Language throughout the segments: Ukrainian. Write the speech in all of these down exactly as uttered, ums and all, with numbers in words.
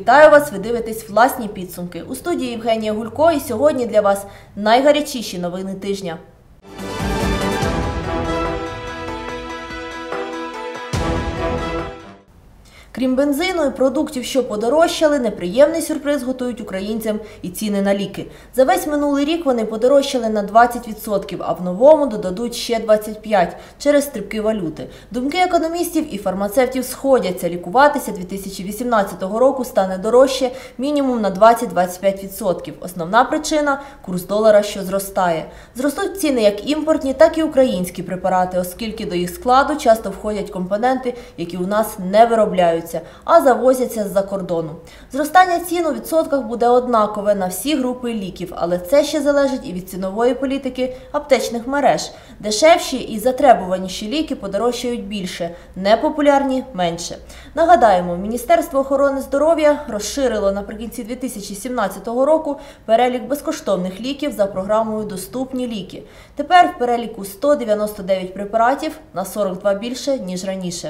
Вітаю вас, ви дивитесь «Власні підсумки». У студії Євгенія Гулько, і сьогодні для вас найгарячіші новини тижня. Крім бензину і продуктів, що подорожчали, неприємний сюрприз готують українцям і ціни на ліки. За весь минулий рік вони подорожчали на двадцять відсотків, а в новому додадуть ще двадцять п'ять відсотків через стрибки валюти. Думки економістів і фармацевтів сходяться. Лікуватися дві тисячі вісімнадцятого року стане дорожче мінімум на двадцять - двадцять п'ять відсотків. Основна причина – курс долара, що зростає. Зростуть ціни як імпортні, так і українські препарати, оскільки до їх складу часто входять компоненти, які у нас не виробляються, а завозяться з-за кордону. Зростання цін у відсотках буде однакове на всі групи ліків, але це ще залежить і від цінової політики аптечних мереж. Дешевші і затребуваніші ліки подорожчають більше, непопулярні – менше. Нагадаємо, Міністерство охорони здоров'я розширило наприкінці дві тисячі сімнадцятого року перелік безкоштовних ліків за програмою «Доступні ліки». Тепер в переліку сто дев'яносто дев'ять препаратів, на сорок два більше, ніж раніше.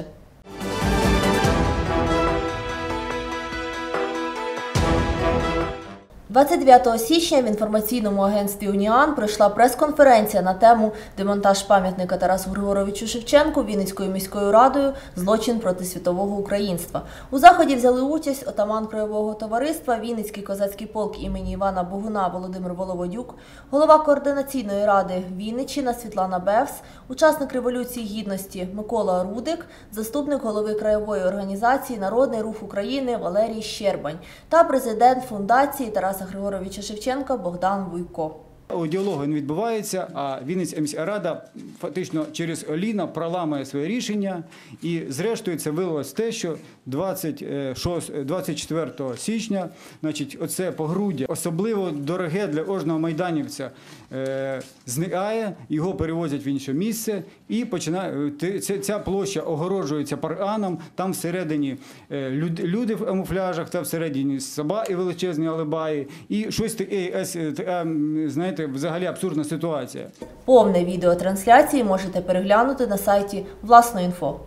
двадцять дев'ятого січня в інформаційному агентстві «Уніан» пройшла прес-конференція на тему «Демонтаж пам'ятника Тарасу Григоровичу Шевченку Вінницькою міською радою. Злочин проти світового українства». У заході взяли участь отаман краєвого товариства Вінницький козацький полк імені Івана Богуна Володимир Воловодюк, голова координаційної ради Вінниччина Світлана Бевс, учасник Революції Гідності Микола Рудик, заступник голови краєвої організації «Народний рух України» Валерій Щербань та президент фундації Тараса Григоровича Шевченка Богдан Вуйко. Діалог він відбувається, а Вінницька міська рада фактично через Оліна проламує своє рішення. І зрештою це вилилось в те, що двадцять четвертого січня, значить, оце погруддя, особливо дороге для кожного майданівця, е, зникає, його перевозять в інше місце і починає, ця площа огороджується парканом, там всередині люди, люди в камуфляжах, там всередині собаки величезні алебаї і щось таке, знаєте, взагалі абсурдна ситуація. Повне відео трансляції можете переглянути на сайті «Власно.інфо».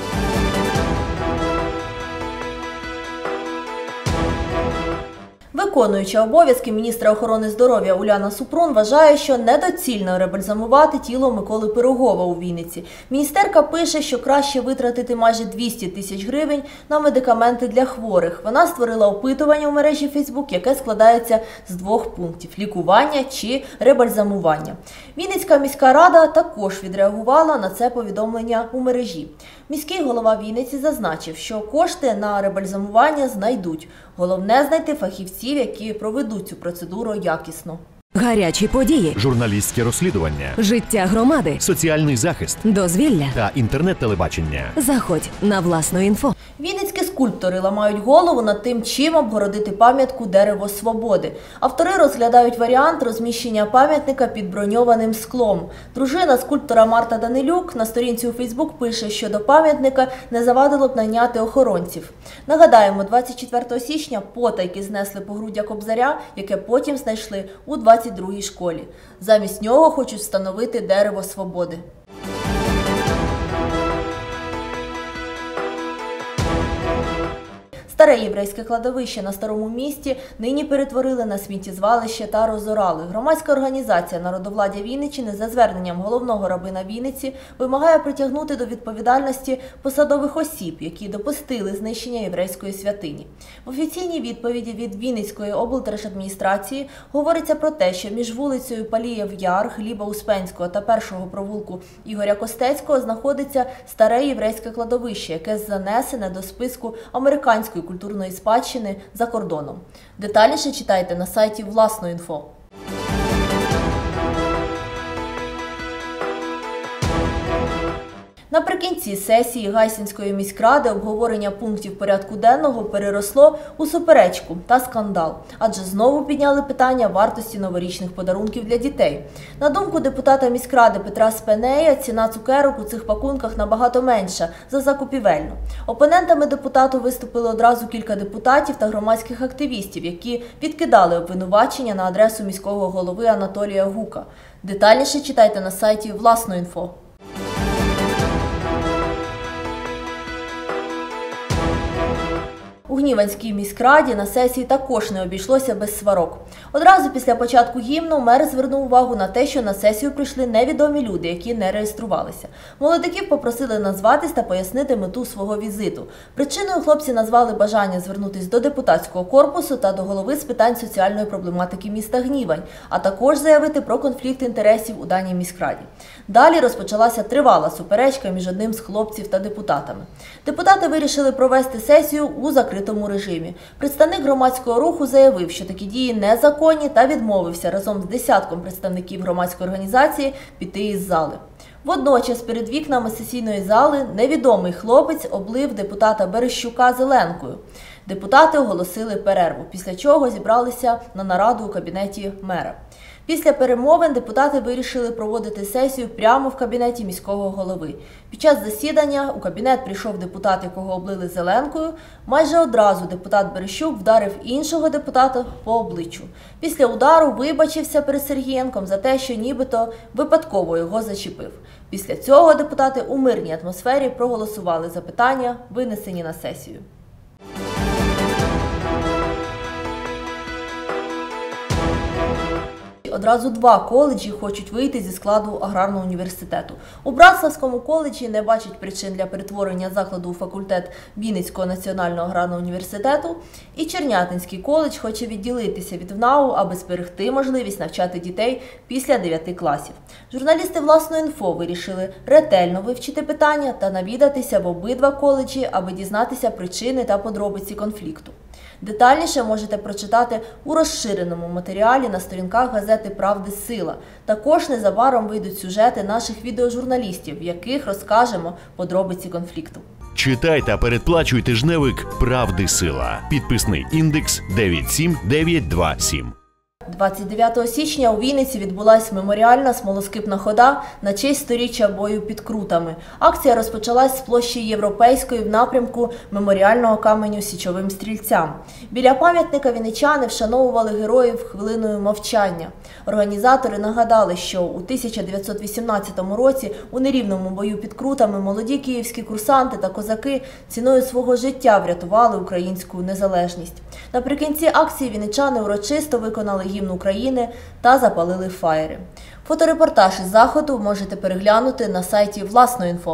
Виконуюча обов'язки міністра охорони здоров'я Уляна Супрун вважає, що недоцільно ребальзамувати тіло Миколи Пирогова у Вінниці. Міністерка пише, що краще витратити майже двісті тисяч гривень на медикаменти для хворих. Вона створила опитування у мережі Фейсбук, яке складається з двох пунктів – лікування чи ребальзамування. Вінницька міська рада також відреагувала на це повідомлення у мережі. Міський голова Вінниці зазначив, що кошти на ребальзамування знайдуть. Головне – знайти фахівців, які проведуть цю процедуру якісно. Гарячі події, журналістське розслідування, життя громади, соціальний захист, дозвілля та інтернет-телебачення. Заходь на «Власно.інфо». Вінницькі скульптори ламають голову над тим, чим обгородити пам'ятку «Дерево Свободи». Автори розглядають варіант розміщення пам'ятника під броньованим склом. Дружина скульптора Марта Данилюк на сторінці у Фейсбук пише, що до пам'ятника не завадило б найняти охоронців. Нагадаємо, двадцять четвертого січня потайки знесли погруддя Кобзаря, яке потім знайшли у двадцять другій школі. Замість нього хочуть встановити «Дерево Свободи». Старе єврейське кладовище на Старому місті нині перетворили на сміттєзвалище та розорали. Громадська організація «Народовладдя Вінниччини» за зверненням головного рабина Вінниці вимагає притягнути до відповідальності посадових осіб, які допустили знищення єврейської святині. В офіційній відповіді від Вінницької облдержадміністрації говориться про те, що між вулицею Палієв-Яр, Гліба Успенського та першого провулку Ігоря Костецького знаходиться старе єврейське кладовище, яке занесене до списку американської культурної спадщини за кордоном. Детальніше читайте на сайті «Власно.інфо». Наприкінці сесії Гайсинської міськради обговорення пунктів порядку денного переросло у суперечку та скандал, адже знову підняли питання вартості новорічних подарунків для дітей. На думку депутата міськради Петра Спенея, ціна цукерок у цих пакунках набагато менша за закупівельну. Опонентами депутату виступили одразу кілька депутатів та громадських активістів, які відкидали обвинувачення на адресу міського голови Анатолія Гука. Детальніше читайте на сайті «Власно.інфо». У Гніванській міськраді на сесії також не обійшлося без сварок. Одразу після початку гімну мер звернув увагу на те, що на сесію прийшли невідомі люди, які не реєструвалися. Молодиків попросили назватись та пояснити мету свого візиту. Причиною хлопці назвали бажання звернутися до депутатського корпусу та до голови з питань соціальної проблематики міста Гнівань, а також заявити про конфлікт інтересів у даній міськраді. Далі розпочалася тривала суперечка між одним з хлопців та депутатами. Депутати вирішили провести сесію у закритому режимі. Представник громадського руху заявив, що такі дії незаконні та відмовився разом з десятком представників громадської організації піти із зали. Водночас перед вікнами сесійної зали невідомий хлопець облив депутата Берещука зеленкою. Депутати оголосили перерву, після чого зібралися на нараду у кабінеті мера. Після перемовин депутати вирішили проводити сесію прямо в кабінеті міського голови. Під час засідання у кабінет прийшов депутат, якого облили зеленкою. Майже одразу депутат Берещук вдарив іншого депутата по обличчю. Після удару вибачився перед Сергієнком за те, що нібито випадково його зачепив. Після цього депутати у мирній атмосфері проголосували за питання, винесені на сесію. Одразу два коледжі хочуть вийти зі складу аграрного університету. У Братславському коледжі не бачать причин для перетворення закладу у факультет Вінницького національного аграрного університету. І Чернятинський коледж хоче відділитися від ВНАУ, аби зберегти можливість навчати дітей після дев'яти класів. Журналісти «Власної інфо» вирішили ретельно вивчити питання та навідатися в обидва коледжі, аби дізнатися причини та подробиці конфлікту. Детальніше можете прочитати у розширеному матеріалі на сторінках газети «Правди Сила». Також незабаром вийдуть сюжети наших відеожурналістів, в яких розкажемо подробиці конфлікту. Читай та передплачуй тижневик «Правди Сила». Підписний індекс дев'ять сім дев'ять два сім. двадцять дев'ятого січня у Вінниці відбулася меморіальна смолоскипна хода на честь сторіччя бою під Крутами. Акція розпочалась з площі Європейської в напрямку меморіального каменю січовим стрільцям. Біля пам'ятника вінничани вшановували героїв хвилиною мовчання. Організатори нагадали, що у тисяча дев'ятсот вісімнадцятому році у нерівному бою під Крутами молоді київські курсанти та козаки ціною свого життя врятували українську незалежність. Наприкінці акції вінничани урочисто виконали гімн України та запалили фаєри. Фоторепортаж із заходу можете переглянути на сайті «Власної інфо».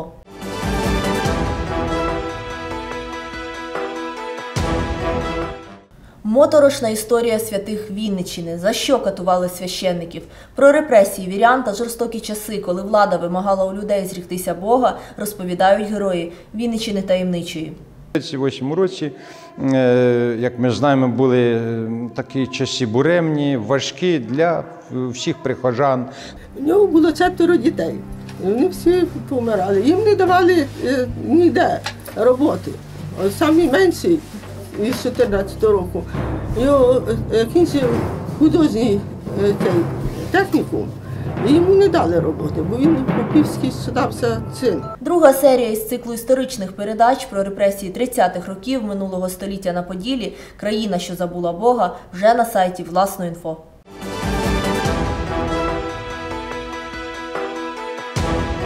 Моторошна історія святих Вінниччини. За що катували священників? Про репресії вірян та жорстокі часи, коли влада вимагала у людей зріктися Бога, розповідають герої Вінниччини таємничої. У двадцять восьмому році, як ми знаємо, були такі часи буремні, важкі для всіх прихожан. У нього було четверо дітей, вони всі помирали. Їм не давали ніде роботи. Самі менші із чотирнадцятого року, його кінчив художній технікум. Йому не дали роботи, бо він попівський судався син. Друга серія із циклу історичних передач про репресії тридцятих років минулого століття на Поділі «Країна, що забула Бога» вже на сайті «Власної інфо».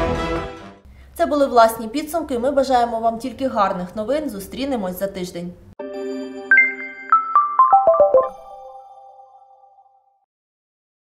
Це були власні підсумки. Ми бажаємо вам тільки гарних новин. Зустрінемось за тиждень.